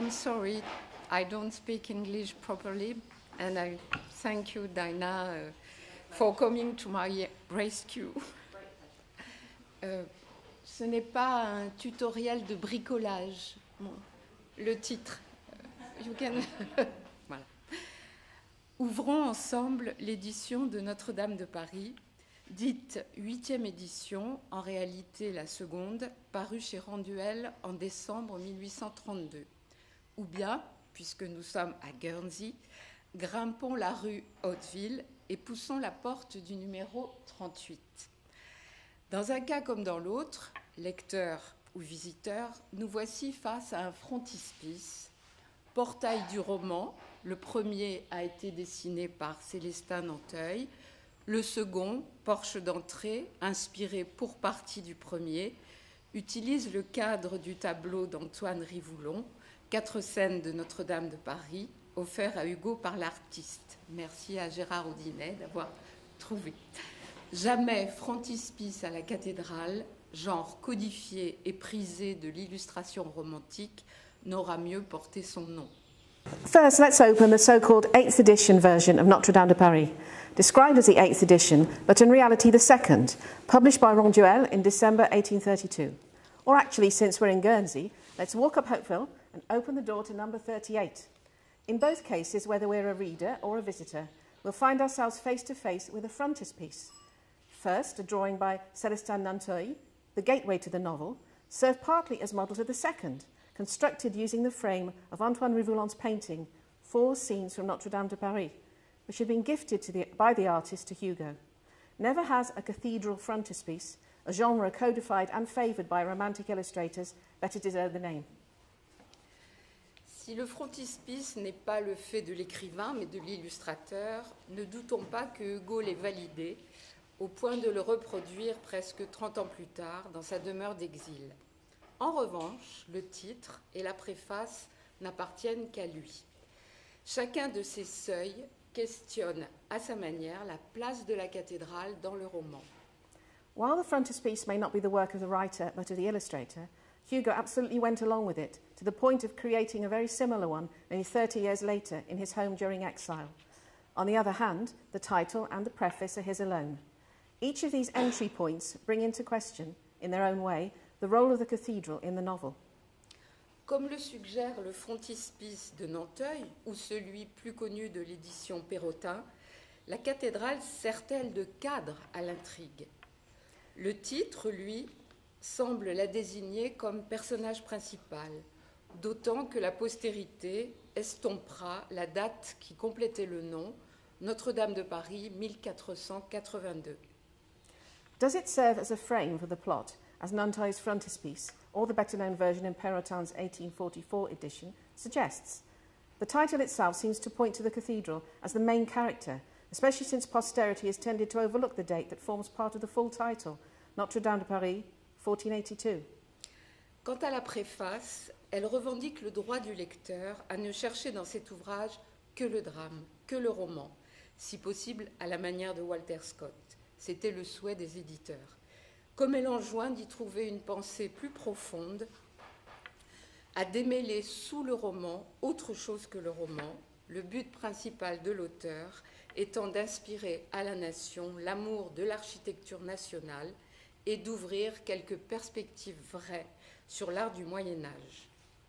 I'm sorry, I don't speak English properly, and I thank you, Dinah, for coming to my rescue. Ce n'est pas un tutoriel de bricolage. Bon, le titre. You can... Voilà. Ouvrons ensemble l'édition de Notre-Dame de Paris, dite 8e édition, en réalité la seconde, parue chez Renduel en décembre 1832. Ou bien, puisque nous sommes à Guernsey, grimpons la rue Hauteville et poussons la porte du numéro 38. Dans un cas comme dans l'autre, lecteur ou visiteur, nous voici face à un frontispice, portail du roman. Le premier a été dessiné par Célestin Nanteuil, le second, porche d'entrée, inspiré pour partie du premier, utilise le cadre du tableau d'Antoine Rivoulon, 4 scènes de Notre-Dame de Paris, offert à Hugo par l'artiste. Merci à Gérard Audinet d'avoir trouvé. Jamais frontispice à la cathédrale, genre codifié et prisé de l'illustration romantique, n'aura mieux porté son nom. First, let's open the so-called 8th edition version of Notre-Dame de Paris, described as the 8th edition, but in reality the 2nd, published by Ronduel in December 1832. Or actually, since we're in Guernsey, let's walk up Hopeville and open the door to number 38. In both cases, whether we're a reader or a visitor, we'll find ourselves face to face with a frontispiece. First, a drawing by Célestin Nanteuil, the gateway to the novel, served partly as model to the second, constructed using the frame of Antoine Rivoulon's painting, 4 Scenes from Notre-Dame de Paris, which had been gifted by the artist to Hugo. Never has a cathedral frontispiece, a genre codified and favoured by romantic illustrators, better deserve the name. Si le frontispice n'est pas le fait de l'écrivain, mais de l'illustrateur, ne doutons pas que Hugo l'ait validé, au point de le reproduire presque 30 ans plus tard dans sa demeure d'exil. En revanche, le titre et la préface n'appartiennent qu'à lui. Chacun de ces seuils questionne à sa manière la place de la cathédrale dans le roman. While the frontispiece may not be the work of the writer but of the illustrator, Hugo absolutely went along with it, to the point of creating a very similar one nearly 30 years later in his home during exile. On the other hand, the title and the preface are his alone. Each of these entry points bring into question, in their own way, the role of the cathedral in the novel. Comme le suggère le frontispice de Nanteuil, ou celui plus connu de l'édition Perrotin, la cathédrale sert-elle de cadre à l'intrigue? Le titre, lui, semble la désigner comme personnage principal, d'autant que la postérité estompera la date qui complétait le nom, Notre-Dame de Paris, 1482. Does it serve as a frame for the plot, as Nanteuil's frontispiece, or the better-known version in Perrotin's 1844 edition, suggests? The title itself seems to point to the cathedral as the main character, especially since posterity has tended to overlook the date that forms part of the full title, Notre-Dame de Paris, 1482. Quant à la préface, elle revendique le droit du lecteur à ne chercher dans cet ouvrage que le drame, que le roman, si possible à la manière de Walter Scott. C'était le souhait des éditeurs. Comme elle enjoint d'y trouver une pensée plus profonde, à démêler sous le roman autre chose que le roman, le but principal de l'auteur étant d'inspirer à la nation l'amour de l'architecture nationale et d'ouvrir quelques perspectives vraies sur l'art du Moyen-Âge.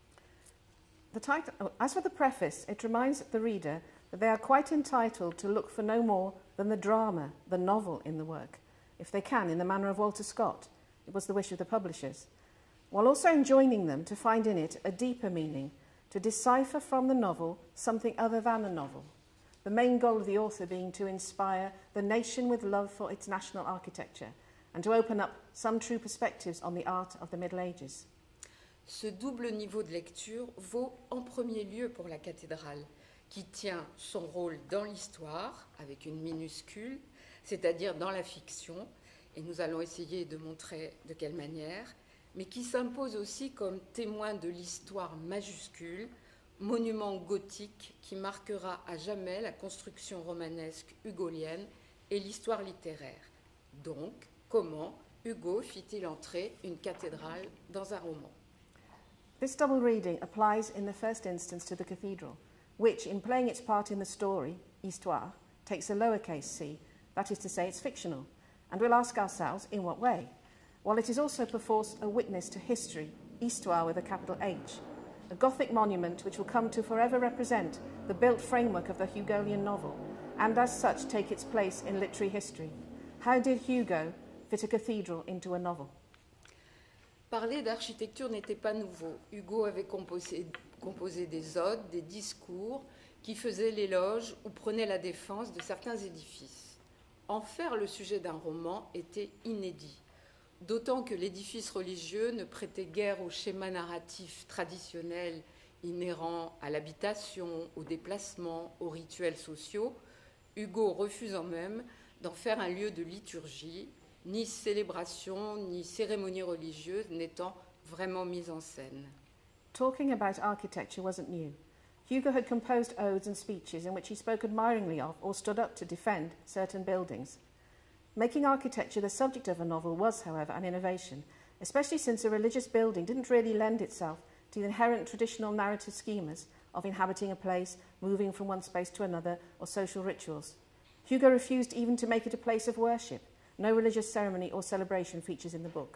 As for the preface, it reminds the reader that they are quite entitled to look for no more than the drama, the novel in the work, if they can, in the manner of Walter Scott. It was the wish of the publishers, while also enjoining them to find in it a deeper meaning, to decipher from the novel something other than a novel, the main goal of the author being to inspire the nation with love for its national architecture and to open up some true perspectives on the art of the Middle Ages. Ce double niveau de lecture vaut en premier lieu pour la cathédrale, qui tient son rôle dans l'histoire, avec une minuscule, c'est-à-dire dans la fiction, et nous allons essayer de montrer de quelle manière, mais qui s'impose aussi comme témoin de l'histoire majuscule, monument gothique qui marquera à jamais la construction romanesque hugolienne et l'histoire littéraire. Donc, comment Hugo fit-il entrer une cathédrale dans un roman? This double reading applies in the first instance to the cathedral, which, in playing its part in the story, histoire, takes a lowercase c, that is to say it's fictional, and we'll ask ourselves in what way, while it is also perforce a witness to history, histoire with a capital H, a Gothic monument which will come to forever represent the built framework of the Hugolian novel, and as such take its place in literary history. How did Hugo fit a cathedral into a novel? Parler d'architecture n'était pas nouveau. Hugo avait composé des odes, des discours qui faisaient l'éloge ou prenaient la défense de certains édifices. En faire le sujet d'un roman était inédit, d'autant que l'édifice religieux ne prêtait guère au schéma narratif traditionnel inhérent à l'habitation, au déplacement, aux rituels sociaux, Hugo refusant même d'en faire un lieu de liturgie, ni célébration, ni cérémonie religieuse n'étant vraiment mise en scène. Talking about architecture wasn't new. Hugo had composed odes and speeches in which he spoke admiringly of or stood up to defend certain buildings. Making architecture the subject of a novel was, however, an innovation, especially since a religious building didn't really lend itself to the inherent traditional narrative schemas of inhabiting a place, moving from one space to another, or social rituals. Hugo refused even to make it a place of worship. No religious ceremony or celebration features in the book.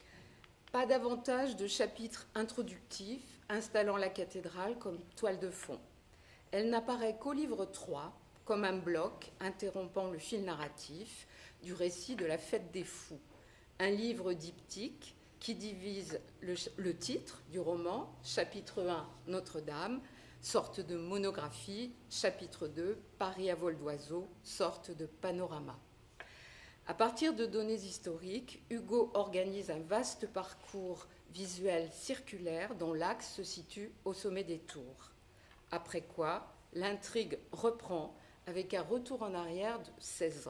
Pas davantage de chapitres introductifs installant la cathédrale comme toile de fond. Elle n'apparaît qu'au livre 3 comme un bloc interrompant le fil narratif du récit de la fête des fous, un livre diptyque qui divise le titre du roman, chapitre 1 Notre-Dame, sorte de monographie, chapitre 2 Paris à vol d'oiseau, sorte de panorama. À partir de données historiques, Hugo organise un vaste parcours visuel circulaire dont l'axe se situe au sommet des tours. Après quoi, l'intrigue reprend avec un retour en arrière de 16 ans.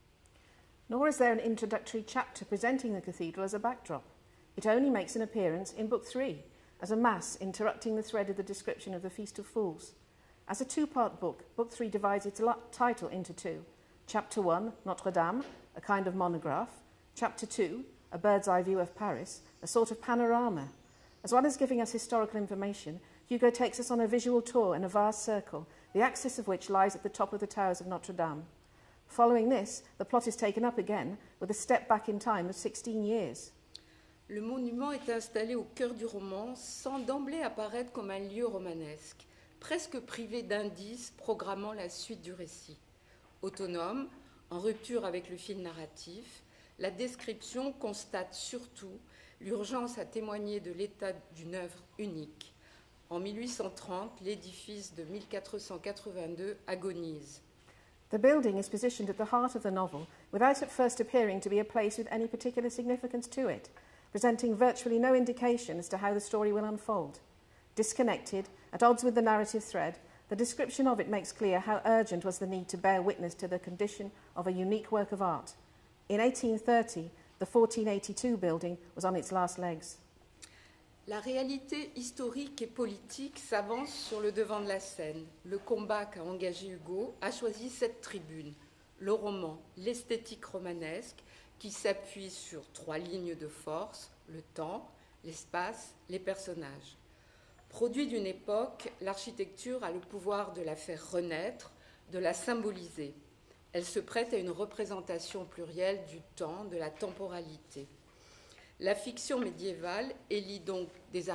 Nor is there an introductory chapter presenting the cathedral as a backdrop. It only makes an appearance in Book 3, as a mass interrupting the thread of the description of the Feast of Fools. As a two-part book, Book 3 divides its title into two. Chapter 1, Notre-Dame, a kind of monograph. Chapter 2, a bird's eye view of Paris, a sort of panorama. As well as giving us historical information, Hugo takes us on a visual tour in a vast circle, the axis of which lies at the top of the towers of Notre-Dame. Following this, the plot is taken up again with a step back in time of 16 years. Le monument est installé au cœur du roman sans d'emblée apparaître comme un lieu romanesque, presque privé d'indices programmant la suite du récit. Autonome, en rupture avec le fil narratif, la description constate surtout l'urgence à témoigner de l'état d'une œuvre unique. En 1830, l'édifice de 1482 agonise. The building is positioned at the heart of the novel without at first appearing to be a place with any particular significance to it, presenting virtually no indication as to how the story will unfold. Disconnected, at odds with the narrative thread, the description of it makes clear how urgent was the need to bear witness to the condition of a unique work of art. In 1830, the 1482 building was on its last legs. La réalité historique et politique s'avance sur le devant de la scène. Le combat qu'a engagé Hugo a choisi cette tribune, le roman, l'esthétique romanesque, qui s'appuie sur 3 lignes de force, le temps, l'espace, les personnages. Produit d'une époque, l'architecture a le pouvoir de la faire renaître, de la symboliser. Elle se prête à une représentation plurielle du temps, de la temporalité. La fiction médiévale élit donc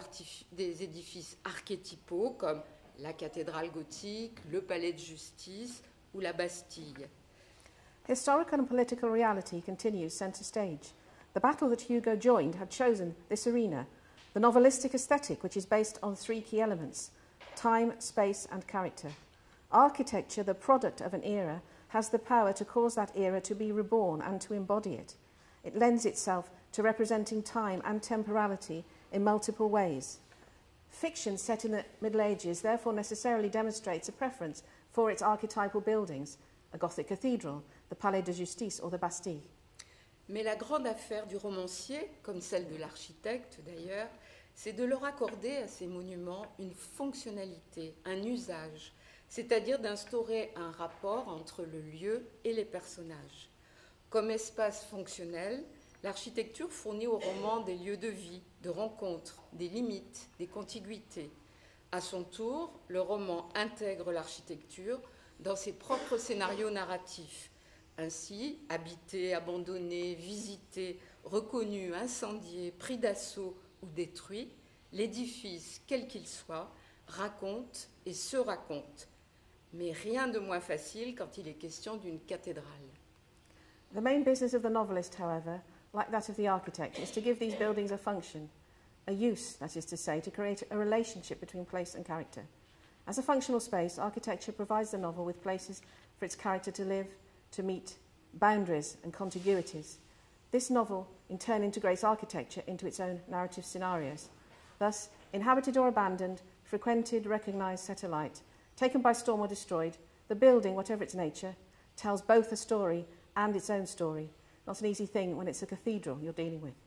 des édifices archétypaux comme la cathédrale gothique, le palais de justice ou la Bastille. Historical and political reality continues centre stage. The battle that Hugo joined had chosen this arena, the novelistic aesthetic which is based on 3 key elements: time, space and character. Architecture, the product of an era, has the power to cause that era to be reborn and to embody it. It lends itself to representing time and temporality in multiple ways. Fiction set in the Middle Ages therefore necessarily demonstrates a preference for its archetypal buildings, a Gothic cathedral, the Palais de Justice or the Bastille. Mais la grande affaire du romancier, comme celle de l'architecte d'ailleurs, c'est de leur accorder à ces monuments une fonctionnalité, un usage, c'est-à-dire d'instaurer un rapport entre le lieu et les personnages. Comme espace fonctionnel, l'architecture fournit au roman des lieux de vie, de rencontres, des limites, des contiguïtés. À son tour, le roman intègre l'architecture dans ses propres scénarios narratifs. Ainsi, habité, abandonné, visité, reconnu, incendié, pris d'assaut ou détruit, l'édifice, quel qu'il soit, raconte et se raconte. Mais rien de moins facile quand il est question d'une cathédrale. The main business of the novelist, however, like that of the architect, is to give these buildings a function, a use, that is to say, to create a relationship between place and character. As a functional space, architecture provides the novel with places for its character to live, to meet, boundaries and contiguities. This novel, in turn, integrates architecture into its own narrative scenarios. Thus, inhabited or abandoned, frequented, recognised, set alight, taken by storm or destroyed, the building, whatever its nature, tells both a story and its own story. Not an easy thing when it's a cathedral you're dealing with.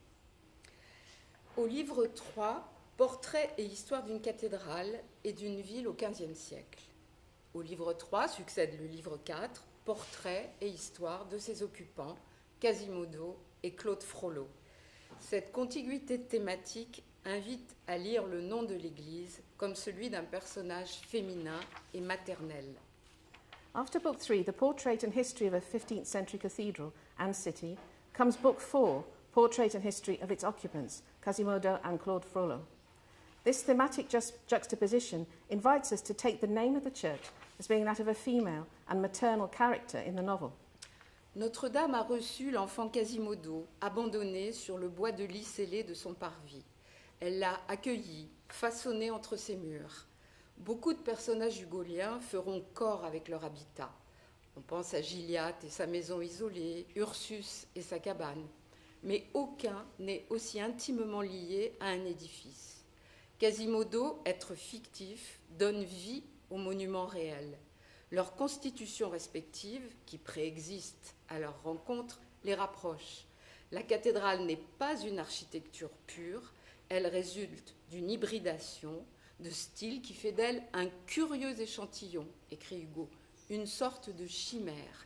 Au livre 3, Portrait et histoire d'une cathédrale et d'une ville au XVe siècle. Au livre 3 succède le livre 4, Portrait et histoire de ses occupants, Quasimodo et Claude Frollo. Cette contiguïté thématique invite à lire le nom de l'Église comme celui d'un personnage féminin et maternel. After Book 3, The Portrait and History of a 15th Century Cathedral and City, comes Book 4, Portrait and History of its Occupants, Quasimodo and Claude Frollo. This thematic juxtaposition invites us to take the name of the church as being that of a female and maternal character in the novel. Notre-Dame a reçu l'enfant Quasimodo, abandonné sur le bois de lit scellé de son parvis. Elle l'a accueilli, façonné entre ses murs. Beaucoup de personnages hugoliens feront corps avec leur habitat. On pense à Gilliatt et sa maison isolée, Ursus et sa cabane. Mais aucun n'est aussi intimement lié à un édifice. Quasimodo, être fictif, donne vie aux monuments réels. Leurs constitutions respectives, qui préexistent à leur rencontre, les rapprochent. La cathédrale n'est pas une architecture pure, elle résulte d'une hybridation de style qui fait d'elle un curieux échantillon, écrit Hugo, une sorte de chimère.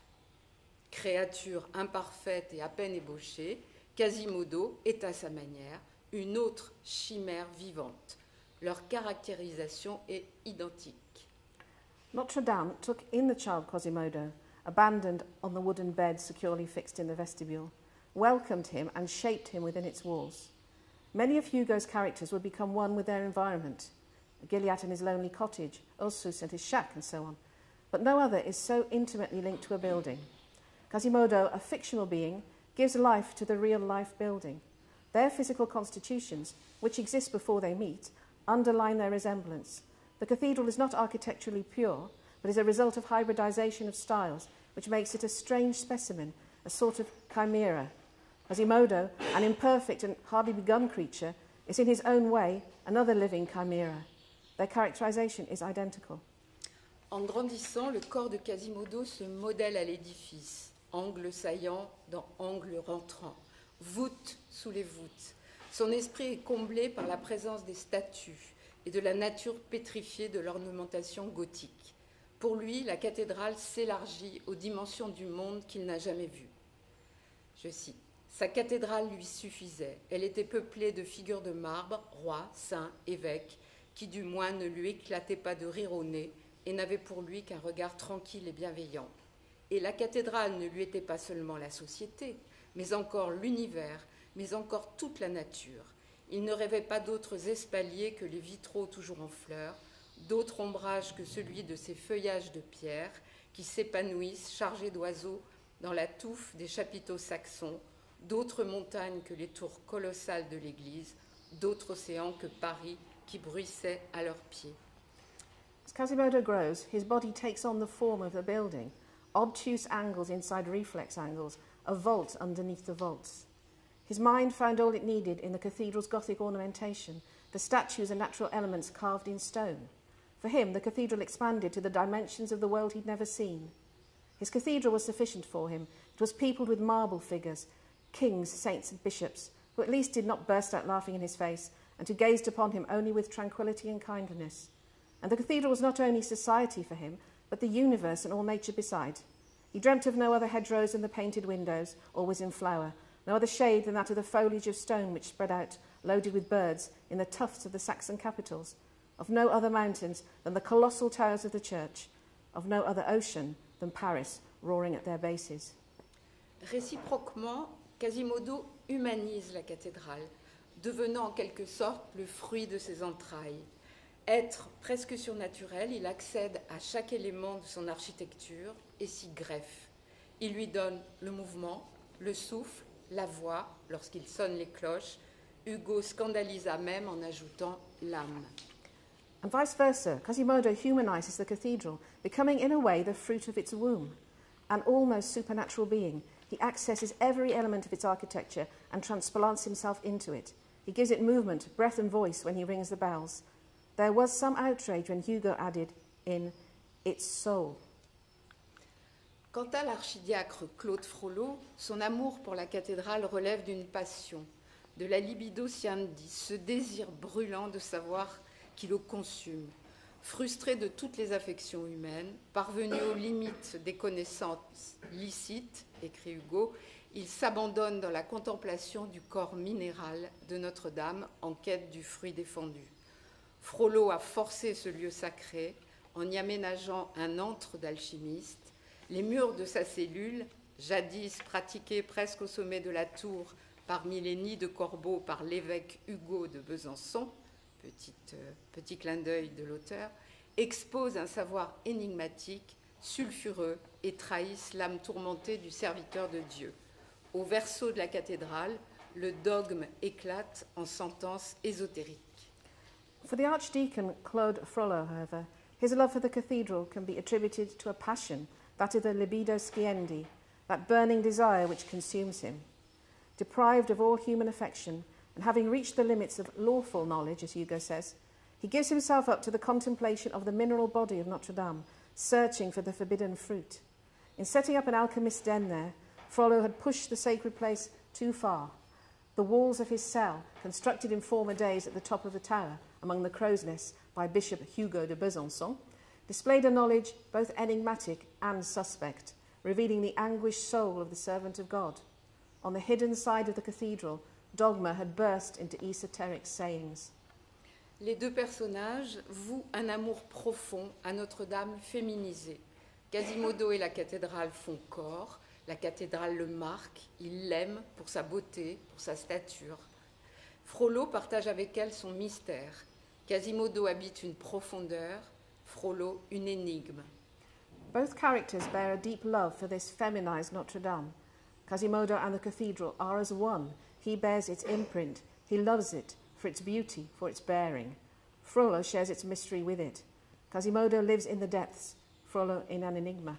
Créature imparfaite et à peine ébauchée, Quasimodo est à sa manière une autre chimère vivante. Leur caractérisation est identique. Notre-Dame took in the child Quasimodo, abandoned on the wooden bed securely fixed in the vestibule, welcomed him and shaped him within its walls. Many of Hugo's characters would become one with their environment, Gilliatt and his lonely cottage, Ursus and his shack, and so on. But no other is so intimately linked to a building. Quasimodo, a fictional being, gives life to the real-life building. Their physical constitutions, which exist before they meet, underline their resemblance. The cathedral is not architecturally pure, but is a result of hybridization of styles, which makes it a strange specimen, a sort of chimera. Quasimodo, an imperfect and hardly begun creature, is in his own way another living chimera. Their characterization is identical. En grandissant, le corps de Quasimodo se modèle à l'édifice, angle saillant dans angle rentrant, voûte sous les voûtes. Son esprit est comblé par la présence des statues et de la nature pétrifiée de l'ornementation gothique. Pour lui, la cathédrale s'élargit aux dimensions du monde qu'il n'a jamais vu. Je cite. Sa cathédrale lui suffisait. Elle était peuplée de figures de marbre, rois, saints, évêques, qui du moins ne lui éclataient pas de rire au nez et n'avaient pour lui qu'un regard tranquille et bienveillant. Et la cathédrale ne lui était pas seulement la société, mais encore l'univers, mais encore toute la nature. Il ne rêvait pas d'autres espaliers que les vitraux toujours en fleurs, d'autres ombrages que celui de ces feuillages de pierre qui s'épanouissent chargés d'oiseaux dans la touffe des chapiteaux saxons, d'autres montagnes que les tours colossales de l'église, d'autres océans que Paris qui bruissaient à leurs pieds. As Quasimodo grows, his body takes on the form of a building, obtuse angles inside reflex angles, a vault underneath the vaults. His mind found all it needed in the cathedral's Gothic ornamentation, the statues and natural elements carved in stone. For him, the cathedral expanded to the dimensions of the world he'd never seen. His cathedral was sufficient for him. It was peopled with marble figures, kings, saints and bishops, who at least did not burst out laughing in his face and who gazed upon him only with tranquillity and kindliness. And the cathedral was not only society for him, but the universe and all nature beside. He dreamt of no other hedgerows than the painted windows, always in flower, no other shade than that of the foliage of stone which spread out loaded with birds in the tufts of the Saxon capitals, of no other mountains than the colossal towers of the church, of no other ocean than Paris roaring at their bases. Réciproquement, Quasimodo humanise la cathédrale, devenant en quelque sorte le fruit de ses entrailles. Être presque surnaturel, il accède à chaque élément de son architecture et s'y greffe. Il lui donne le mouvement, le souffle, la voix lorsqu'il sonne les cloches. Hugo scandalisa même en ajoutant l'âme. And vice versa, Quasimodo humanizes the cathedral, becoming in a way the fruit of its womb. An almost supernatural being, he accesses every element of its architecture and transplants himself into it. He gives it movement, breath and voice when he rings the bells. There was some outrage when Hugo added in its soul. Quant à l'archidiacre Claude Frollo, son amour pour la cathédrale relève d'une passion, de la libido sciendis, ce désir brûlant de savoir qui le consume. Frustré de toutes les affections humaines, parvenu aux limites des connaissances licites, écrit Hugo, il s'abandonne dans la contemplation du corps minéral de Notre-Dame en quête du fruit défendu. Frollo a forcé ce lieu sacré en y aménageant un antre d'alchimiste. Les murs de sa cellule, jadis pratiqués presque au sommet de la tour parmi les nids de corbeaux par l'évêque Hugo de Besançon, petit clin d'œil de l'auteur, exposent un savoir énigmatique, sulfureux et trahissent l'âme tourmentée du serviteur de Dieu. Au verso de la cathédrale, le dogme éclate en sentences ésotériques. For the Archdeacon Claude Frollo, however, his love for the cathedral can be attributed to a passion, that of the libido sciendi, that burning desire which consumes him. Deprived of all human affection, and having reached the limits of lawful knowledge, as Hugo says, he gives himself up to the contemplation of the mineral body of Notre Dame, searching for the forbidden fruit. In setting up an alchemist's den there, Frollo had pushed the sacred place too far. The walls of his cell, constructed in former days at the top of the tower, among the crow's nests by Bishop Hugo de Besançon, displayed a knowledge both enigmatic and suspect, revealing the anguished soul of the servant of God. On the hidden side of the cathedral, dogma had burst into esoteric sayings. Les deux personnages vouent un amour profond à Notre-Dame féminisée. Quasimodo et la cathédrale font corps, la cathédrale le marque, il l'aime pour sa beauté, pour sa stature. Frollo partage avec elle son mystère. Quasimodo habite une profondeur, Frollo une énigme. Both characters bear a deep love for this feminized Notre Dame. Quasimodo and the cathedral are as one. He bears its imprint. He loves it for its beauty, for its bearing. Frollo shares its mystery with it. Quasimodo lives in the depths, Frollo in an enigma.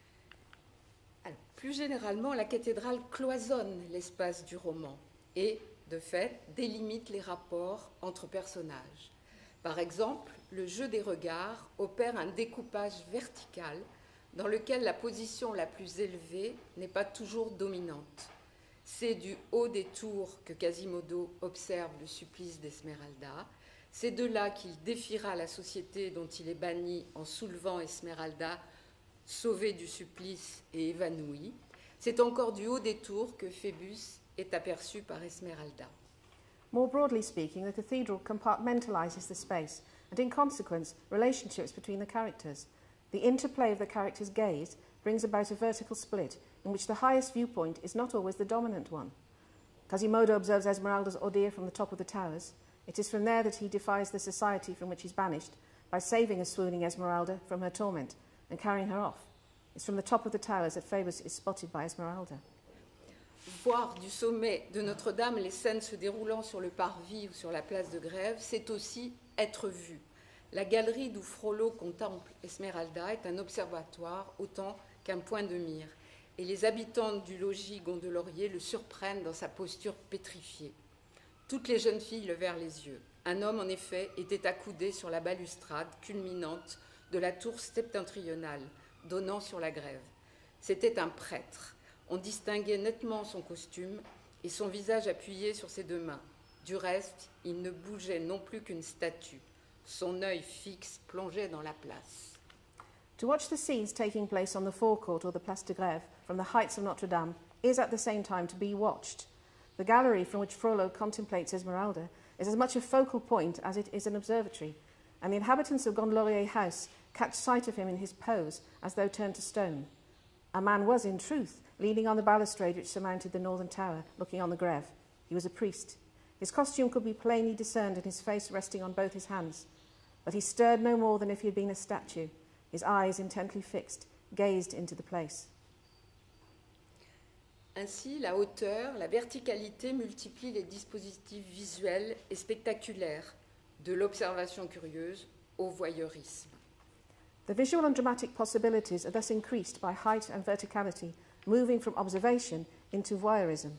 Alors, plus généralement, la cathédrale cloisonne l'espace du roman et, de fait, délimite les rapports entre personnages. Par exemple, le jeu des regards opère un découpage vertical dans lequel la position la plus élevée n'est pas toujours dominante. C'est du haut des tours que Quasimodo observe le supplice d'Esmeralda. C'est de là qu'il défiera la société dont il est banni en soulevant Esmeralda, sauvée du supplice et évanouie. C'est encore du haut des tours que Phébus est aperçu par Esmeralda. More broadly speaking, the cathedral compartmentalizes the space, and in consequence, relationships between the characters. The interplay of the characters' gaze brings about a vertical split in which the highest viewpoint is not always the dominant one. Quasimodo observes Esmeralda's ordeal from the top of the towers. It is from there that he defies the society from which he's banished by saving a swooning Esmeralda from her torment and carrying her off. It's from the top of the towers that Phoebus is spotted by Esmeralda. Voir du sommet de Notre-Dame les scènes se déroulant sur le parvis ou sur la place de Grève, c'est aussi être vu. La galerie d'où Frollo contemple Esmeralda est un observatoire autant qu'un point de mire, et les habitantes du logis Gondelaurier le surprennent dans sa posture pétrifiée. Toutes les jeunes filles levèrent les yeux. Un homme, en effet, était accoudé sur la balustrade culminante de la tour septentrionale, donnant sur la Grève. C'était un prêtre. On distinguait nettement son costume et son visage appuyé sur ses deux mains. Du reste, il ne bougeait non plus qu'une statue. Son œil fixe plongeait dans la place. To watch the scenes taking place on the forecourt or the Place de Grève from the heights of Notre Dame is at the same time to be watched. The gallery from which Frollo contemplates Esmeralda is as much a focal point as it is an observatory, and the inhabitants of Gondelaurier House catch sight of him in his pose as though turned to stone. A man was, in truth, leaning on the balustrade which surmounted the northern tower, looking on the Grève. He was a priest. His costume could be plainly discerned and his face resting on both his hands. But he stirred no more than if he had been a statue. His eyes, intently fixed, gazed into the place. Ainsi, la hauteur, la verticalité multiplient les dispositifs visuels et spectaculaires, de l'observation curieuse au voyeurisme. The visual and dramatic possibilities are thus increased by height and verticality, moving from observation into voyeurism.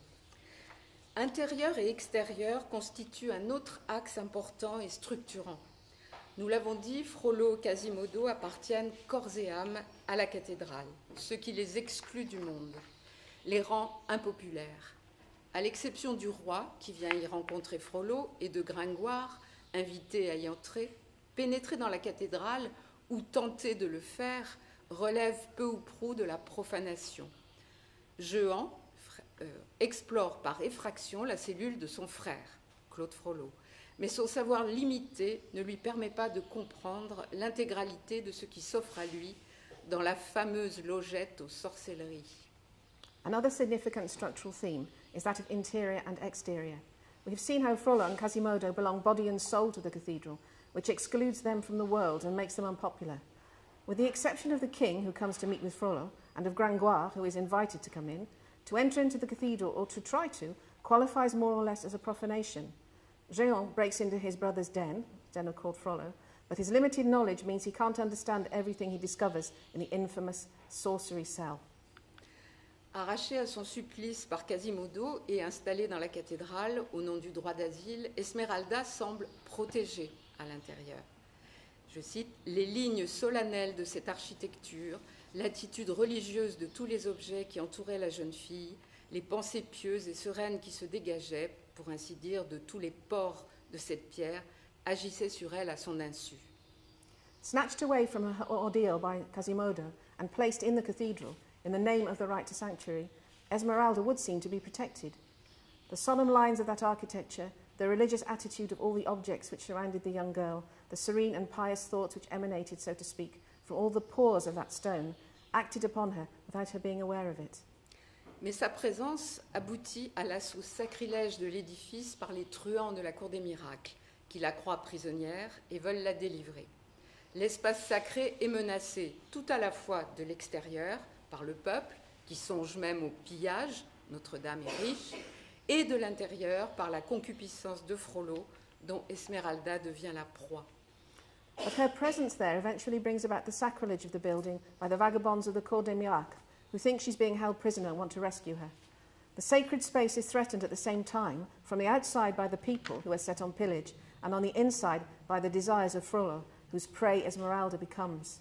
Intérieur et extérieur constituent un autre axe important et structurant. Nous l'avons dit, Frollo et Quasimodo appartiennent corps et âme à la cathédrale, ce qui les exclut du monde, les rend impopulaires. À l'exception du roi, qui vient y rencontrer Frollo, et de Gringoire, invité à y entrer, pénétrer dans la cathédrale ou tenter de le faire relève peu ou prou de la profanation. Jehan explore par effraction la cellule de son frère, Claude Frollo, mais son savoir limité ne lui permet pas de comprendre l'intégralité de ce qui s'offre à lui dans la fameuse logette aux sorcelleries. Another significant structural theme is that of interior and exterior. We have seen how Frollo and Quasimodo belong body and soul to the cathedral, which excludes them from the world and makes them unpopular. With the exception of the king, who comes to meet with Frollo, and of Gringoire, who is invited to come in, to enter into the cathedral, or to try to, qualifies more or less as a profanation. Jehan breaks into his brother's den of called Frollo, but his limited knowledge means he can't understand everything he discovers in the infamous sorcery cell. Arraché à son supplice par Quasimodo et installé dans la cathédrale au nom du droit d'asile, Esmeralda semble protégée à l'intérieur. Je cite, « Les lignes solennelles de cette architecture, l'attitude religieuse de tous les objets qui entouraient la jeune fille, les pensées pieuses et sereines qui se dégageaient, pour ainsi dire, de tous les pores de cette pierre, agissaient sur elle à son insu. » Snatched away from her ordeal by Quasimodo and placed in the cathedral in the name of the right to sanctuary, Esmeralda would seem to be protected. The solemn lines of that architecture, the religious attitude of all the objects which surrounded the young girl, the serene and pious thoughts which emanated, so to speak, from all the pores of that stone, acted upon her without her being aware of it. Mais sa présence aboutit à l'assaut sacrilège de l'édifice par les truands de la cour des miracles, qui la croient prisonnière et veulent la délivrer. L'espace sacré est menacé tout à la fois de l'extérieur, par le peuple, qui songe même au pillage, Notre-Dame est riche, et de l'intérieur par la concupiscence de Frollo, dont Esmeralda devient la proie. But her presence there eventually brings about the sacrilege of the building by the vagabonds of the Cour des Miracles, who think she's being held prisoner and want to rescue her. The sacred space is threatened at the same time, from the outside by the people who are set on pillage, and on the inside by the desires of Frollo, whose prey Esmeralda becomes.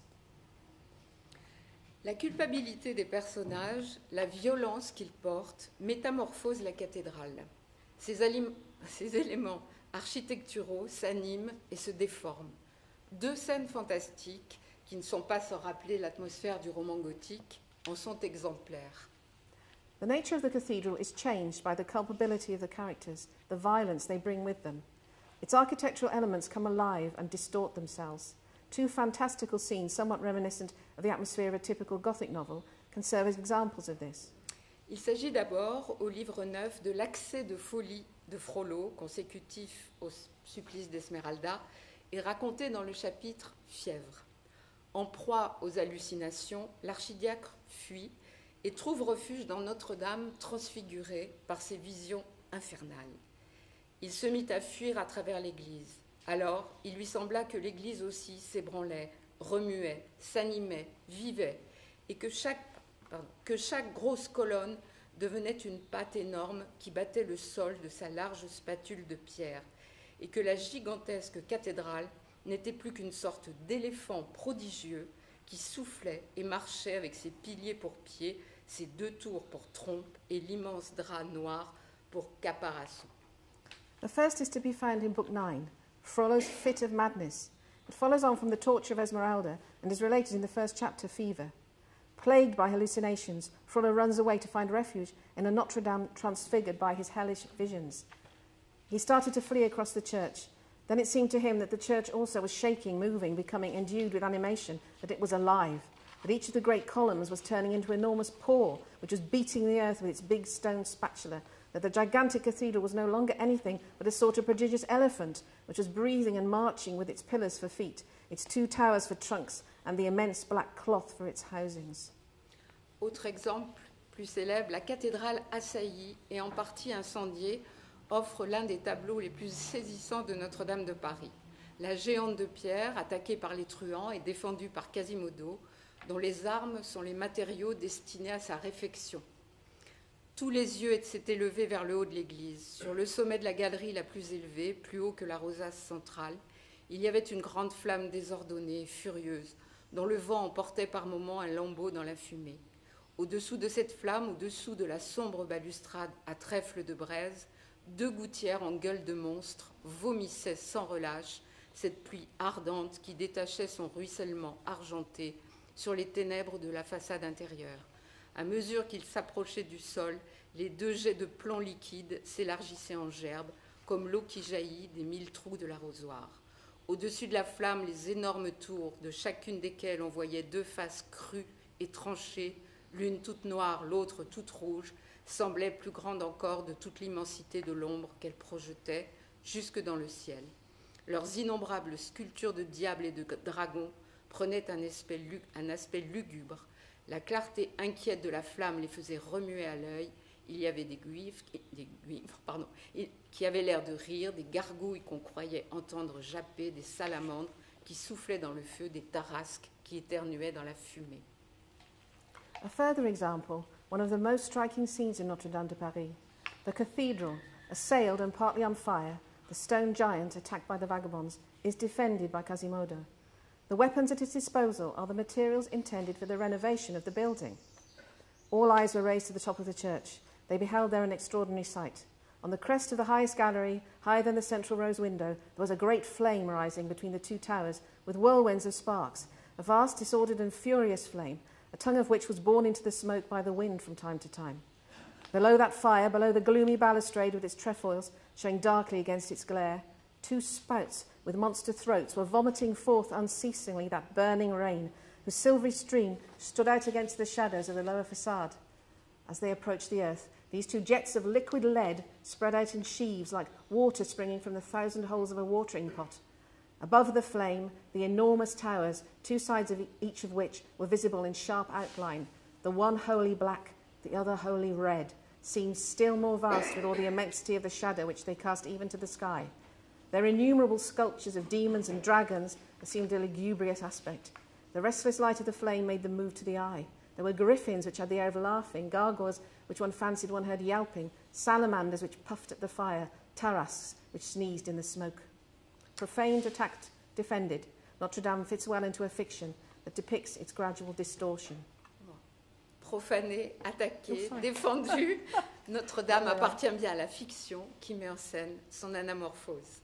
La culpabilité des personnages, la violence qu'ils portent, métamorphosent la cathédrale. Ces éléments architecturaux s'animent et se déforment. Deux scènes fantastiques, qui ne sont pas sans rappeler l'atmosphère du roman gothique, en sont exemplaires. The nature of the cathedral is changed by the culpability of the characters, the violence they bring with them. Its architectural elements come alive and distort themselves. Two fantastical scenes, somewhat reminiscent of the atmosphere of a typical Gothic novel, can serve as examples of this. Il s'agit d'abord, au livre 9, de l'accès de folie de Frollo, consécutif au supplice d'Esmeralda, et raconté dans le chapitre « Fièvre ». En proie aux hallucinations, l'archidiacre fuit et trouve refuge dans Notre-Dame transfigurée par ses visions infernales. Il se mit à fuir à travers l'église. Alors, il lui sembla que l'église aussi s'ébranlait, remuait, s'animait, vivait, et que chaque grosse colonne devenait une patte énorme qui battait le sol de sa large spatule de pierre, et que la gigantesque cathédrale n'était plus qu'une sorte d'éléphant prodigieux qui soufflait et marchait avec ses piliers pour pieds, ses deux tours pour trompe et l'immense drap noir pour caparaçon. The first is to be found in Book 9, Frollo's fit of madness. It follows on from the torture of Esmeralda and is related in the first chapter, Fever. Plagued by hallucinations, Frollo runs away to find refuge in a Notre Dame transfigured by his hellish visions. He started to flee across the church. Then it seemed to him that the church also was shaking, moving, becoming endued with animation, that it was alive, that each of the great columns was turning into an enormous paw, which was beating the earth with its big stone spatula, that the gigantic cathedral was no longer anything but a sort of prodigious elephant, which was breathing and marching with its pillars for feet, its 2 towers for trunks, and the immense black cloth for its housings. Autre exemple plus célèbre, la cathédrale assaillie et en partie incendiée offre l'un des tableaux les plus saisissants de Notre-Dame de Paris. La géante de pierre, attaquée par les truands et défendue par Quasimodo, dont les armes sont les matériaux destinés à sa réfection. Tous les yeux s'étaient levés vers le haut de l'église. Sur le sommet de la galerie la plus élevée, plus haut que la rosace centrale, il y avait une grande flamme désordonnée, furieuse, dont le vent emportait par moments un lambeau dans la fumée. Au-dessous de cette flamme, au-dessous de la sombre balustrade à trèfle de braise, 2 gouttières en gueule de monstre vomissaient sans relâche cette pluie ardente qui détachait son ruissellement argenté sur les ténèbres de la façade intérieure. À mesure qu'il s'approchait du sol, les 2 jets de plomb liquide s'élargissaient en gerbes, comme l'eau qui jaillit des 1000 trous de l'arrosoir. Au-dessus de la flamme, les énormes tours, de chacune desquelles on voyait 2 faces crues et tranchées, l'une toute noire, l'autre toute rouge, semblaient plus grandes encore de toute l'immensité de l'ombre qu'elles projetaient jusque dans le ciel. Leurs innombrables sculptures de diables et de dragons prenaient un aspect lugubre. La clarté inquiète de la flamme les faisait remuer à l'œil. Il y avait des guivres qui avaient l'air de rire, des gargouilles qu'on croyait entendre japper, des salamandres qui soufflaient dans le feu, des tarasques qui éternuaient dans la fumée. A further example, one of the most striking scenes in Notre-Dame de Paris. The cathedral, assailed and partly on fire, the stone giant attacked by the vagabonds, is defended by Quasimodo. The weapons at his disposal are the materials intended for the renovation of the building. All eyes were raised to the top of the church. They beheld there an extraordinary sight. On the crest of the highest gallery, higher than the central rose window, there was a great flame rising between the 2 towers, with whirlwinds of sparks, a vast, disordered and furious flame, a tongue of which was borne into the smoke by the wind from time to time. Below that fire, below the gloomy balustrade with its trefoils showing darkly against its glare, 2 spouts with monster throats were vomiting forth unceasingly that burning rain, whose silvery stream stood out against the shadows of the lower facade. As they approached the earth, these 2 jets of liquid lead spread out in sheaves like water springing from the 1,000 holes of a watering pot. Above the flame, the enormous towers, 2 sides of each of which were visible in sharp outline, the one wholly black, the other wholly red, seemed still more vast with all the immensity of the shadow which they cast even to the sky. Their innumerable sculptures of demons and dragons assumed a lugubrious aspect. The restless light of the flame made them move to the eye. There were griffins which had the air of laughing, gargoyles which one fancied one heard yelping, salamanders which puffed at the fire, tarasques which sneezed in the smoke. Profaned, attacked, defended, Notre Dame fits well into a fiction that depicts its gradual distortion. Profané, attaqué, défendu, Notre-Dame appartient bien à la fiction qui met en scène son anamorphose.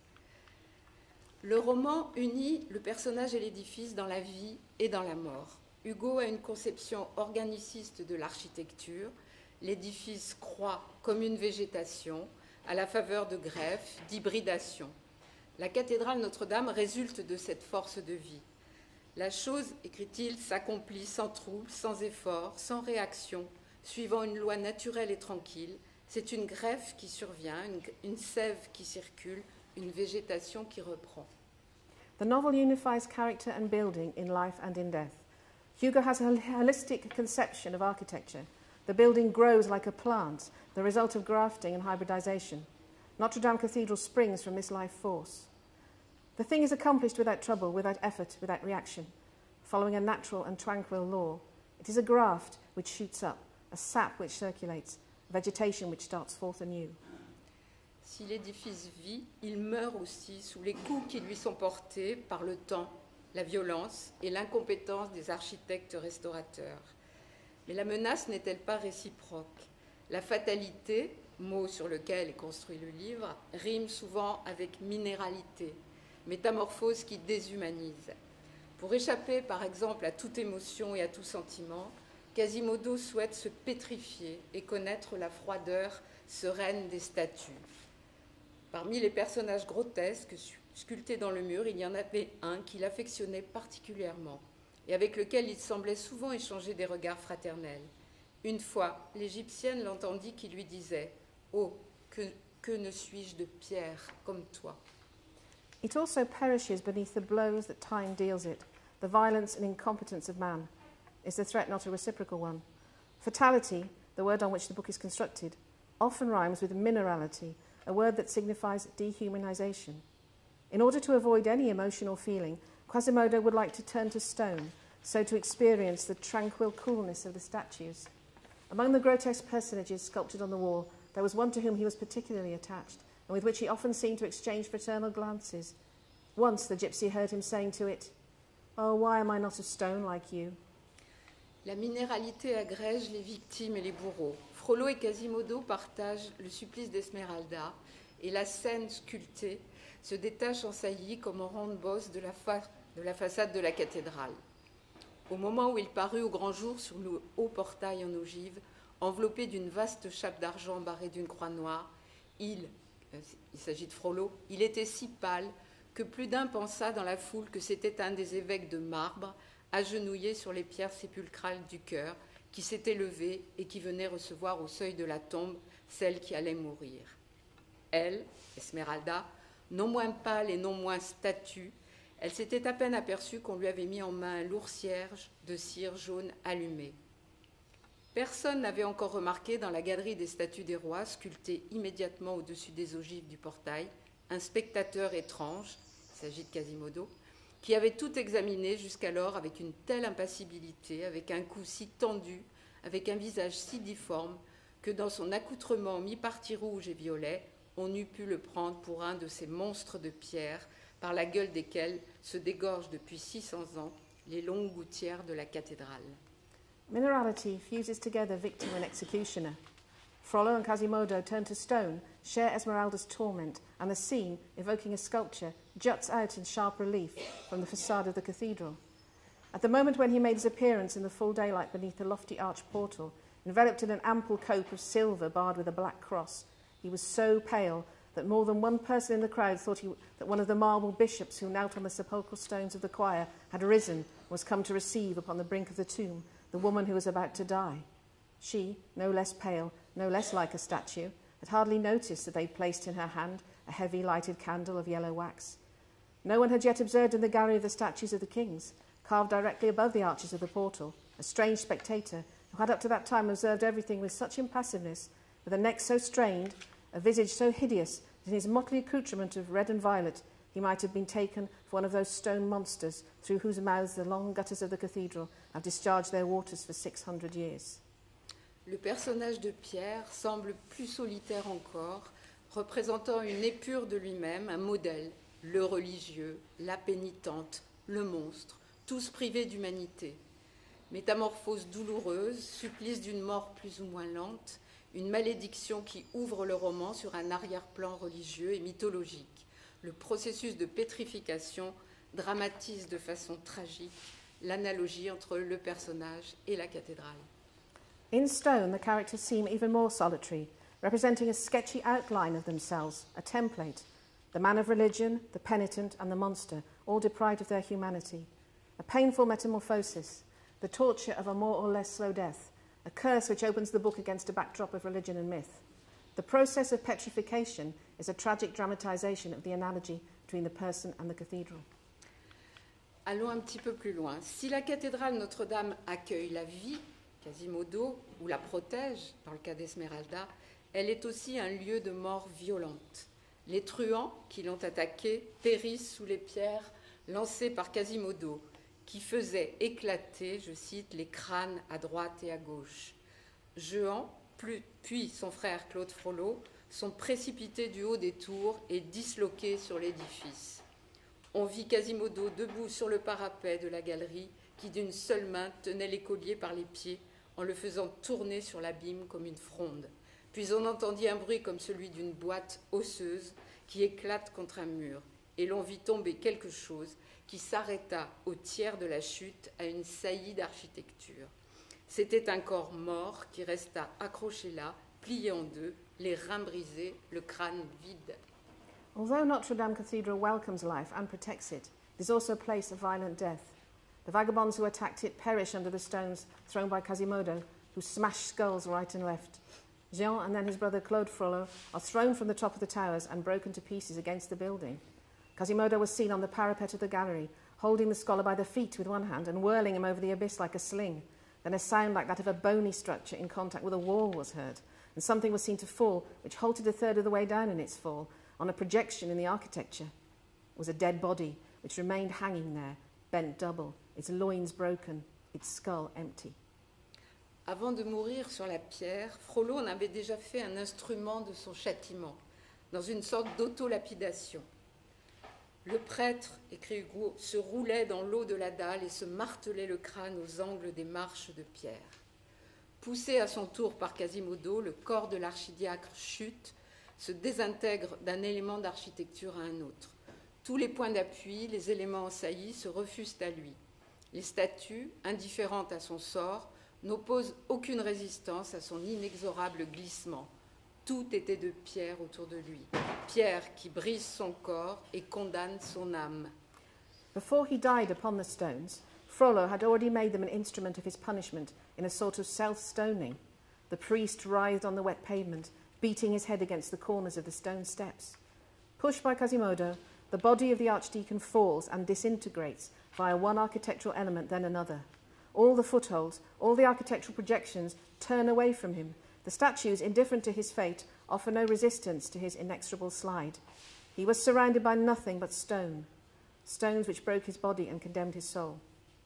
Le roman unit le personnage et l'édifice dans la vie et dans la mort. Hugo a une conception organiciste de l'architecture. L'édifice croît comme une végétation à la faveur de greffes, d'hybridation. La cathédrale Notre-Dame résulte de cette force de vie. La chose, écrit-il, s'accomplit sans trouble, sans effort, sans réaction, suivant une loi naturelle et tranquille. C'est une greffe qui survient, une sève qui circule, une végétation qui reprend. The novel unifies character and building in life and in death. Hugo has a holistic conception of architecture. The building grows like a plant, the result of grafting and hybridization. Notre Dame Cathedral springs from this life force. The thing is accomplished without trouble, without effort, without reaction, following a natural and tranquil law. It is a graft which shoots up, a sap which circulates, a vegetation which starts forth anew. Si l'édifice vit, il meurt aussi sous les coups qui lui sont portés par le temps, la violence et l'incompétence des architectes restaurateurs. Mais la menace n'est-elle pas réciproque? La fatalité, mot sur lequel est construit le livre, rime souvent avec minéralité, métamorphose qui déshumanise. Pour échapper, par exemple, à toute émotion et à tout sentiment, Quasimodo souhaite se pétrifier et connaître la froideur sereine des statues. Parmi les personnages grotesques sculptés dans le mur, il y en avait un qu'il affectionnait particulièrement et avec lequel il semblait souvent échanger des regards fraternels. Une fois, l'Égyptienne l'entendit qui lui disait « Oh, que ne suis-je de pierre comme toi ?» It also perishes beneath the blows that time deals it. The violence and incompetence of man. Is the threat not a reciprocal one? Fatality, the word on which the book is constructed, often rhymes with minerality, a word that signifies dehumanization. In order to avoid any emotional feeling, Quasimodo would like to turn to stone, so to experience the tranquil coolness of the statues. Among the grotesque personages sculpted on the wall, there was one to whom he was particularly attached, and with which he often seemed to exchange fraternal glances. Once the gypsy heard him saying to it, "Oh, why am I not a stone like you?" La minéralité agrège les victimes et les bourreaux. Frollo et Quasimodo partagent le supplice d'Esmeralda et la scène sculptée se détache en saillie comme en ronde-bosse de la façade de la cathédrale. Au moment où il parut au grand jour sur le haut portail en ogive, enveloppé d'une vaste chape d'argent barrée d'une croix noire, il s'agit de Frollo, il était si pâle que plus d'un pensa dans la foule que c'était un des évêques de Marbre, agenouillé sur les pierres sépulcrales du chœur, qui s'était levé et qui venait recevoir au seuil de la tombe celle qui allait mourir. Elle, Esmeralda, non moins pâle et non moins statue, elle s'était à peine aperçue qu'on lui avait mis en main un lourd cierge de cire jaune allumé. Personne n'avait encore remarqué dans la galerie des statues des rois, sculptée immédiatement au-dessus des ogives du portail, un spectateur étrange, il s'agit de Quasimodo, qui avait tout examiné jusqu'alors avec une telle impassibilité, avec un cou si tendu, avec un visage si difforme, que dans son accoutrement mi-parti rouge et violet, on eût pu le prendre pour un de ces monstres de pierre, par la gueule desquels se dégorgent depuis 600 ans les longues gouttières de la cathédrale. Minerality fuses together victim and executioner. Frollo and Quasimodo turn to stone, share Esmeralda's torment, and the scene, evoking a sculpture, juts out in sharp relief from the facade of the cathedral. At the moment when he made his appearance in the full daylight beneath the lofty arched portal, enveloped in an ample cope of silver barred with a black cross, he was so pale that more than one person in the crowd thought that one of the marble bishops who knelt on the sepulchral stones of the choir had risen and was come to receive upon the brink of the tomb the woman who was about to die. She, no less pale, no less like a statue, had hardly noticed that they placed in her hand a heavy lighted candle of yellow wax. No one had yet observed in the gallery of the statues of the kings, carved directly above the arches of the portal, a strange spectator who had up to that time observed everything with such impassiveness, with a neck so strained, a visage so hideous, that in his motley accoutrement of red and violet he might have been taken for one of those stone monsters through whose mouths the long gutters of the cathedral have discharged their waters for 600 years. Le personnage de Pierre semble plus solitaire encore, représentant une épure de lui-même, un modèle, le religieux, la pénitente, le monstre, tous privés d'humanité. Métamorphose douloureuse, supplice d'une mort plus ou moins lente, une malédiction qui ouvre le roman sur un arrière-plan religieux et mythologique. Le processus de pétrification dramatise de façon tragique l'analogie entre le personnage et la cathédrale. In stone, the characters seem even more solitary, representing a sketchy outline of themselves, a template. The man of religion, the penitent, and the monster, all deprived of their humanity. A painful metamorphosis, the torture of a more or less slow death, a curse which opens the book against a backdrop of religion and myth. The process of petrification is a tragic dramatisation of the analogy between the person and the cathedral. Allons un petit peu plus loin. Si la cathédrale Notre-Dame accueille la vie, Quasimodo, ou la protège, dans le cas d'Esmeralda, elle est aussi un lieu de mort violente. Les truands qui l'ont attaquée périssent sous les pierres lancées par Quasimodo, qui faisait éclater, je cite, les crânes à droite et à gauche. Jehan, puis son frère Claude Frollo, sont précipités du haut des tours et disloqués sur l'édifice. On vit Quasimodo debout sur le parapet de la galerie, qui d'une seule main tenait l'écolier par les pieds en le faisant tourner sur l'abîme comme une fronde. Puis on entendit un bruit comme celui d'une boîte osseuse qui éclate contre un mur, et l'on vit tomber quelque chose qui s'arrêta au tiers de la chute à une saillie d'architecture. C'était un corps mort qui resta accroché là, plié en deux, les reins brisés, le crâne vide. Although Notre Dame Cathedral welcomes life and protects it, it is also a place of violent death. The vagabonds who attacked it perish under the stones thrown by Quasimodo, who smashed skulls right and left. Jean and then his brother Claude Frollo are thrown from the top of the towers and broken to pieces against the building. Quasimodo was seen on the parapet of the gallery, holding the scholar by the feet with one hand and whirling him over the abyss like a sling. Then a sound like that of a bony structure in contact with a wall was heard, and something was seen to fall, which halted a third of the way down in its fall, on a projection in the architecture. It was a dead body, which remained hanging there, bent double, its loins broken, its skull empty. Avant de mourir sur la pierre, Frollo en avait déjà fait un instrument de son châtiment, dans une sorte d'auto-lapidation. Le prêtre, écrit Hugo, se roulait dans l'eau de la dalle et se martelait le crâne aux angles des marches de pierre. Poussé à son tour par Quasimodo, le corps de l'archidiacre chute, se désintègre d'un élément d'architecture à un autre. Tous les points d'appui, les éléments en saillie se refusent à lui. Les statues, indifférentes à son sort, n'opposent aucune résistance à son inexorable glissement. Tout était de pierre autour de lui, pierre qui brise son corps et condamne son âme. Before he died upon the stones, Frollo had already made them an instrument of his punishment in a sort of self-stoning. The priest writhed on the wet pavement, beating his head against the corners of the stone steps. Pushed by Quasimodo, the body of the archdeacon falls and disintegrates via one architectural element then another. All the footholds, all the architectural projections turn away from him. The statues, indifferent to his fate, offer no resistance to his inexorable slide. He was surrounded by nothing but stone, stones which broke his body and condemned his soul.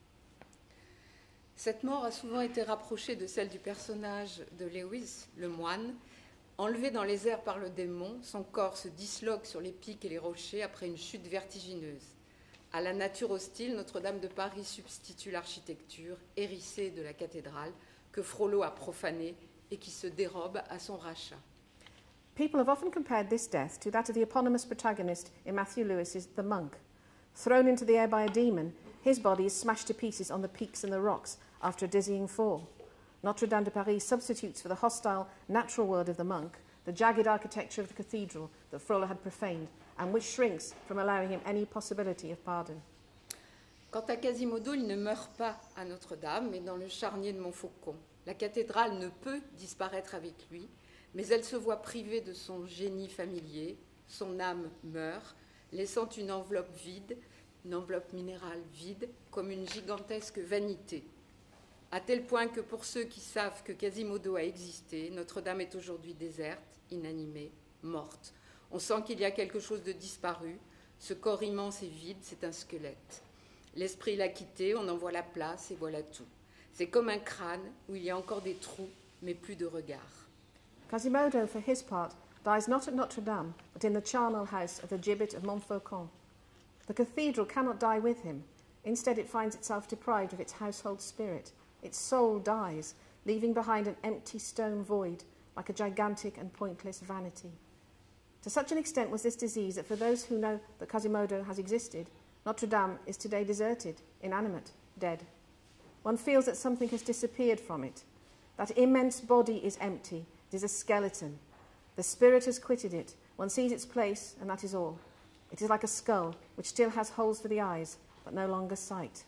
Cette mort a souvent été rapprochée de celle du personnage de Lewis, le moine. Enlevé dans les airs par le démon, son corps se disloque sur les pics et les rochers après une chute vertigineuse. À la nature hostile, Notre-Dame de Paris substitue l'architecture hérissée de la cathédrale que Frollo a profanée et qui se dérobe à son rachat. People have often compared this death to that of the eponymous protagonist in Matthew Lewis's The Monk. Thrown into the air by a demon, his body is smashed to pieces on the peaks and the rocks after a dizzying fall. Notre-Dame de Paris substitutes for the hostile, natural world of the monk the jagged architecture of the cathedral that Frollo had profaned and which shrinks from allowing him any possibility of pardon. Quant à Quasimodo, il ne meurt pas à Notre-Dame, mais dans le charnier de Montfaucon. La cathédrale ne peut disparaître avec lui, mais elle se voit privée de son génie familier, son âme meurt, laissant une enveloppe vide, une enveloppe minérale vide, comme une gigantesque vanité. À tel point que pour ceux qui savent que Quasimodo a existé, Notre-Dame est aujourd'hui déserte, inanimée, morte. On sent qu'il y a quelque chose de disparu. Ce corps immense et vide, c'est un squelette. L'esprit l'a quitté, on en voit la place et voilà tout. C'est comme un crâne où il y a encore des trous, mais plus de regard. Quasimodo, for his part, dies not at Notre-Dame, but in the charnel house of the gibbet of Montfaucon. The cathedral cannot die with him. Instead, it finds itself deprived of its household spirit. Its soul dies, leaving behind an empty stone void, like a gigantic and pointless vanity. To such an extent was this disease that for those who know that Quasimodo has existed, Notre-Dame is today deserted, inanimate, dead. One feels that something has disappeared from it. That immense body is empty. It is a skeleton. The spirit has quitted it. One sees its place, and that is all. It is like a skull, which still has holes for the eyes, but no longer sight.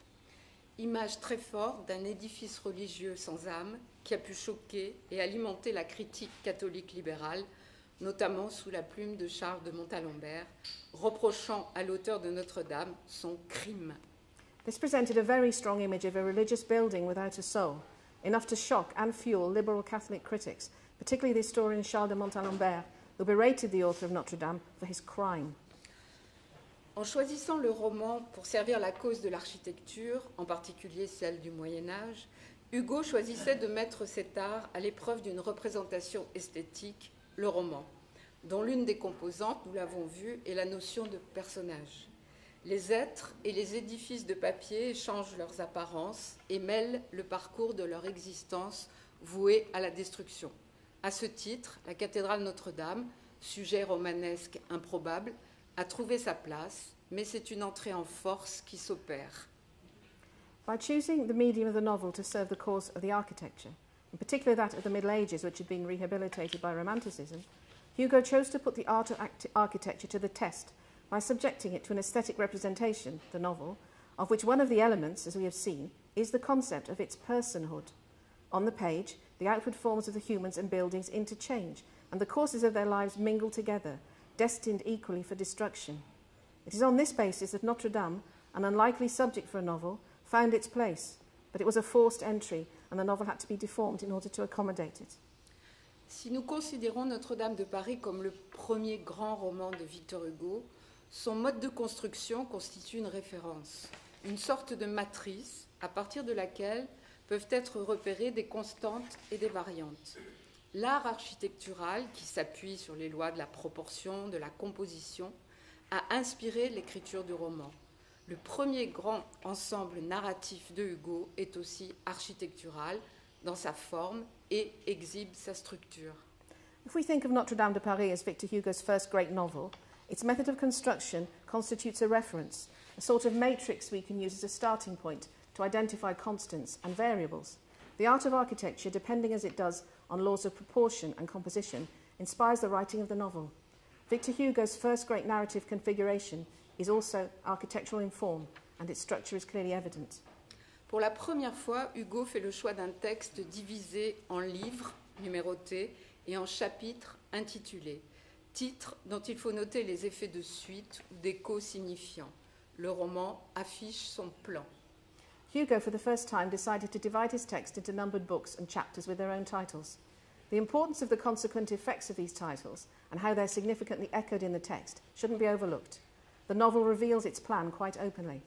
Image très forte d'un édifice religieux sans âme qui a pu choquer et alimenter la critique catholique libérale, notamment sous la plume de Charles de Montalembert, reprochant à l'auteur de Notre-Dame son crime. This presented a very strong image of a religious building without a soul, enough to shock and fuel liberal Catholic critics, particularly the historian Charles de Montalembert, who berated the author of Notre-Dame for his crime. En choisissant le roman pour servir la cause de l'architecture, en particulier celle du Moyen-Âge, Hugo choisissait de mettre cet art à l'épreuve d'une représentation esthétique, le roman, dont l'une des composantes, nous l'avons vu, est la notion de personnage. Les êtres et les édifices de papier changent leurs apparences et mêlent le parcours de leur existence vouée à la destruction. À ce titre, la cathédrale Notre-Dame, sujet romanesque improbable, a trouvé sa place, mais c'est une entrée en force qui s'opère. By choosing the medium of the novel to serve the cause of the architecture, in particular that of the Middle Ages, which had been rehabilitated by Romanticism, Hugo chose to put the art of architecture to the test by subjecting it to an aesthetic representation, the novel, of which one of the elements, as we have seen, is the concept of its personhood. On the page, the outward forms of the humans and buildings interchange, and the courses of their lives mingle together, destined equally for destruction. It is on this basis that Notre Dame, an unlikely subject for a novel, found its place, but it was a forced entry, and the novel had to be deformed in order to accommodate it. Si nous considérons Notre-Dame de Paris comme le premier grand roman de Victor Hugo, son mode de construction constitue une référence, une sorte de matrice à partir de laquelle peuvent être repérées des constantes et des variantes. L'art architectural, qui s'appuie sur les lois de la proportion, de la composition, a inspiré l'écriture du roman. Le premier grand ensemble narratif de Hugo est aussi architectural dans sa forme et exhibe sa structure. If we think of Notre-Dame de Paris as Victor Hugo's first great novel, its method of construction constitutes a reference, a sort of matrix we can use as a starting point to identify constants and variables. The art of architecture, depending as it does on laws of proportion and composition, inspires the writing of the novel. Victor Hugo's first great narrative configuration is also architectural in form, and its structure is clearly evident. Pour la première fois, Hugo fait le choix d'un texte divisé en livres numérotés et en chapitres intitulés, titres dont il faut noter les effets de suite ou d'écho signifiants. Le roman affiche son plan. Hugo, for the first time, decided to divide his text into numbered books and chapters with their own titles. The importance of the consequent effects of these titles and how they're significantly echoed in the text shouldn't be overlooked. The novel reveals its plan quite openly.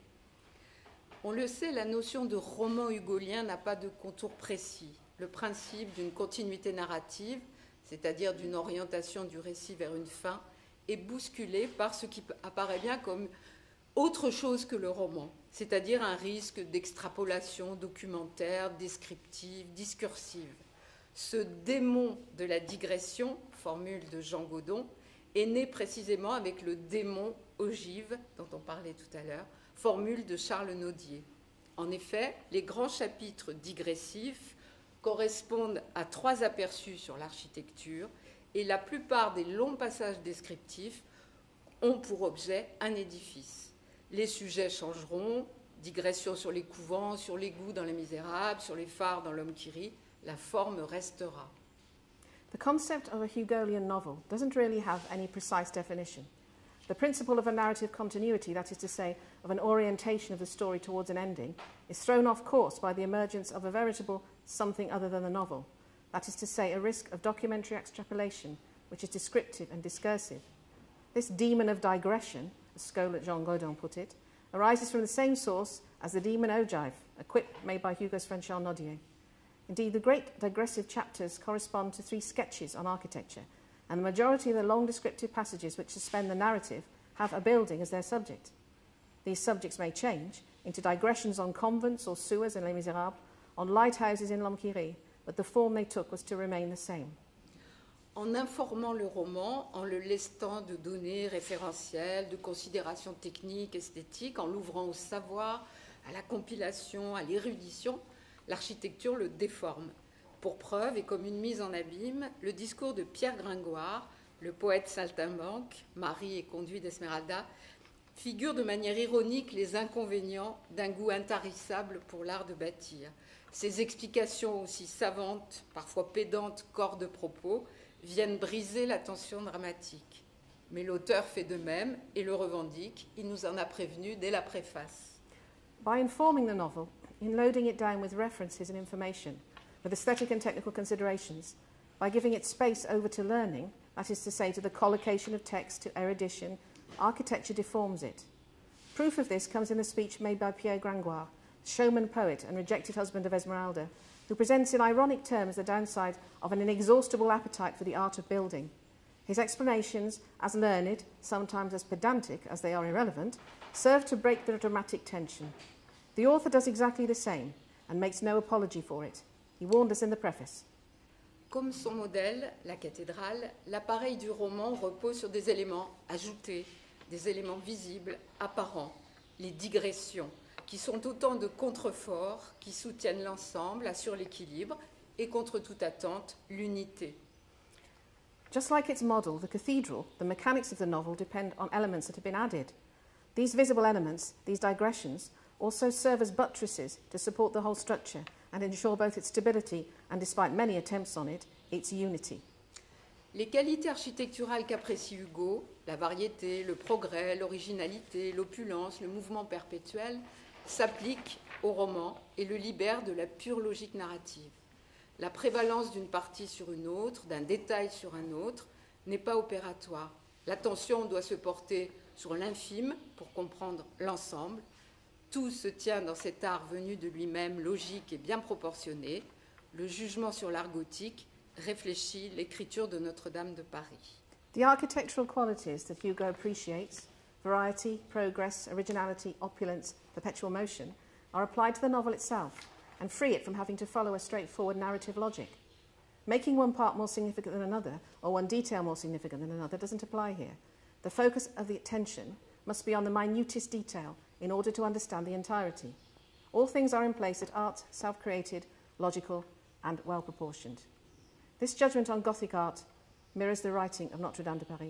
On le sait, la notion de roman hugolien n'a pas de contour précis. Le principe d'une continuité narrative, c'est-à-dire d'une orientation du récit vers une fin, est bousculé par ce qui apparaît bien comme autre chose que le roman, c'est-à-dire un risque d'extrapolation documentaire, descriptive, discursive. Ce démon de la digression, formule de Jean Godon, est né précisément avec le démon ogive, dont on parlait tout à l'heure, formule de Charles Nodier. En effet, les grands chapitres digressifs correspondent à 3 aperçus sur l'architecture et la plupart des longs passages descriptifs ont pour objet un édifice. Les sujets changeront, digression sur les couvents, sur l'égout dans Les Misérables, sur les phares dans L'Homme qui rit, la forme restera. The concept of a Hugolian novel doesn't really have any precise definition. The principle of a narrative continuity, that is to say, of an orientation of the story towards an ending, is thrown off course by the emergence of a veritable something other than the novel, that is to say, a risk of documentary extrapolation, which is descriptive and discursive. This demon of digression, as scholar Jean Godin put it, arises from the same source as the demon ogive, a quip made by Hugo's friend Charles Nodier. Indeed, the great digressive chapters correspond to 3 sketches on architecture, and the majority of the long descriptive passages which suspend the narrative have a building as their subject. These subjects may change into digressions on convents or sewers in Les Misérables, on lighthouses in L'Homme qui rit, but the form they took was to remain the same. En informant le roman, en le lestant de données référentielles, de considérations techniques, esthétiques, en l'ouvrant au savoir, à la compilation, à l'érudition, l'architecture le déforme. Pour preuve, et comme une mise en abîme, le discours de Pierre Gringoire, le poète saltimbanque, mari et conduit d'Esmeralda, figure de manière ironique les inconvénients d'un goût intarissable pour l'art de bâtir. Ces explications aussi savantes, parfois pédantes, corps de propos, viennent briser la tension dramatique. Mais l'auteur fait de même et le revendique. Il nous en a prévenu dès la préface. By informing the novel, in loading it down with references and information, with aesthetic and technical considerations, by giving it space over to learning, that is to say, to the collocation of text, to erudition, architecture deforms it. Proof of this comes in the speech made by Pierre Gringoire, showman poet and rejected husband of Esmeralda, who presents in ironic terms the downside of an inexhaustible appetite for the art of building. His explanations, as learned, sometimes as pedantic as they are irrelevant, serve to break the dramatic tension. The author does exactly the same and makes no apology for it. He warned us in the preface. Comme son modèle, la cathédrale, l'appareil du roman repose sur des éléments ajoutés, des éléments visibles, apparents, les digressions, qui sont autant de contreforts qui soutiennent l'ensemble, assurent l'équilibre et contre toute attente, l'unité. Just like its model, the cathedral, the mechanics of the novel depend on elements that have been added. These visible elements, these digressions, also serve as buttresses to support the whole structure and ensure both its stability and, despite many attempts on it, its unity. Les qualités architecturales qu'apprécie Hugo, la variété, le progrès, l'originalité, l'opulence, le mouvement perpétuel, s'appliquent au roman et le libèrent de la pure logique narrative. La prévalence d'une partie sur une autre, d'un détail sur un autre, n'est pas opératoire. L'attention doit se porter sur l'infime pour comprendre l'ensemble. Tout se tient dans cet art venu de lui-même, logique et bien proportionné. Le jugement sur l'art gothique réfléchit l'écriture de Notre-Dame de Paris. The architectural qualities that Hugo appreciates, variety, progress, originality, opulence, perpetual motion, are applied to the novel itself and free it from having to follow a straightforward narrative logic. Making one part more significant than another, or one detail more significant than another, doesn't apply here. The focus of the attention must be on the minutest detail in order to understand the entirety. All things are in place at art, self-created, logical, and well-proportioned. This judgment on Gothic art mirrors the writing of Notre-Dame de Paris.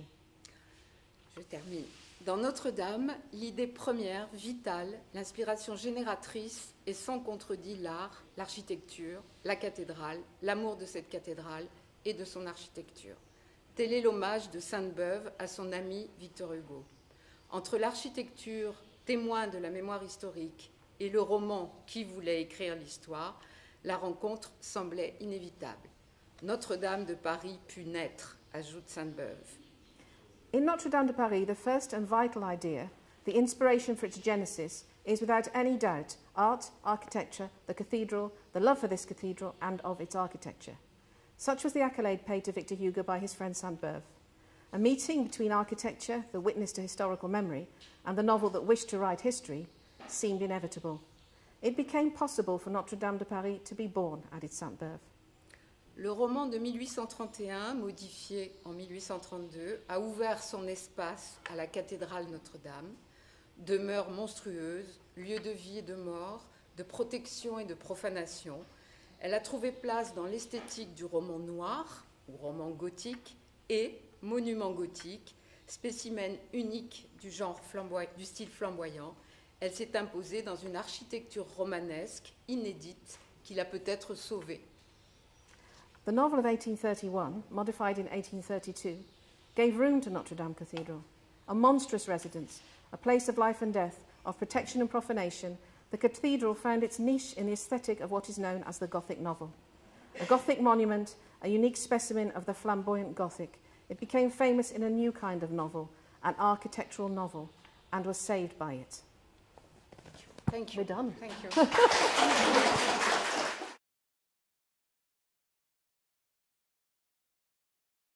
Je termine. Dans Notre-Dame, l'idée première, vitale, l'inspiration génératrice est sans contredit l'art, l'architecture, la cathédrale, l'amour de cette cathédrale et de son architecture. Tel est l'hommage de Sainte-Beuve à son ami Victor Hugo. Entre l'architecture, témoin de la mémoire historique, et le roman qui voulait écrire l'histoire, la rencontre semblait inévitable. Notre-Dame de Paris put naître, ajoute Sainte-Beuve. In Notre-Dame de Paris, the first and vital idea, the inspiration for its genesis, is without any doubt art, architecture, the cathedral, the love for this cathedral and of its architecture. Such was the accolade paid to Victor Hugo by his friend Sainte-Beuve. A meeting between architecture, the witness to historical memory, and the novel that wished to write history seemed inevitable. It became possible for Notre-Dame de Paris to be born, added Sainte-Beuve. Le roman de 1831, modifié en 1832, a ouvert son espace à la cathédrale Notre-Dame, demeure monstrueuse, lieu de vie et de mort, de protection et de profanation. Elle a trouvé place dans l'esthétique du roman noir, ou roman gothique, et monument gothique, spécimen unique du style flamboyant. Elle s'est imposée dans une architecture romanesque inédite qui l'a peut-être sauvée. The novel of 1831, modified in 1832, gave room to Notre-Dame Cathedral, a monstrous residence, a place of life and death, of protection and profanation. The cathedral found its niche in the aesthetic of what is known as the Gothic novel. A Gothic monument, a unique specimen of the flamboyant Gothic, it became famous in a new kind of novel, an architectural novel, and was saved by it. Thank you. We're done. Thank you.